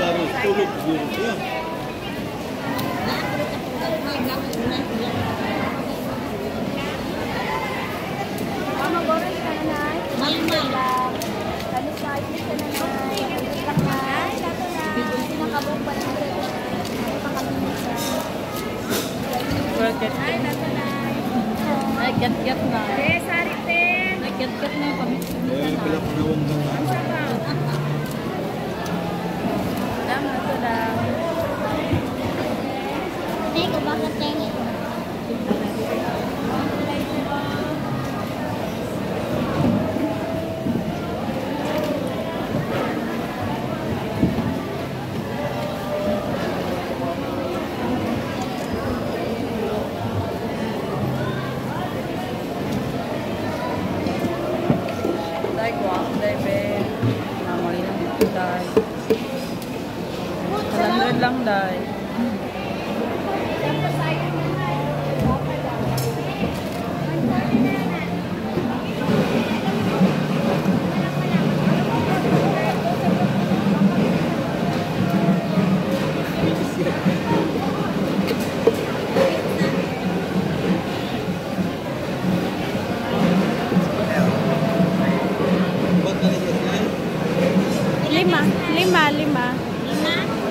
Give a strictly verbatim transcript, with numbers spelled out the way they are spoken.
Tapos tulog siguro siya. Mama, boras ka na, Nay. Malmal. Kalis na ayos ka na, Nay. Kalis na. Ay, lato na. Pinakabog pa ng bread. Ay, pakalimutan sa... Ay, lato na. Ay, get-get na. Eh, sarit din. Ay, get-get na kami. Eh, pala panawang na nga. Ang sarap. Dama, ito lang. Hindi ko bakit tingin. Dahil ko ako, dahil be. Namali lang ito, dahil. one hundred lang, dahil. Ba't na nila sila? Lima, lima, lima. Lima?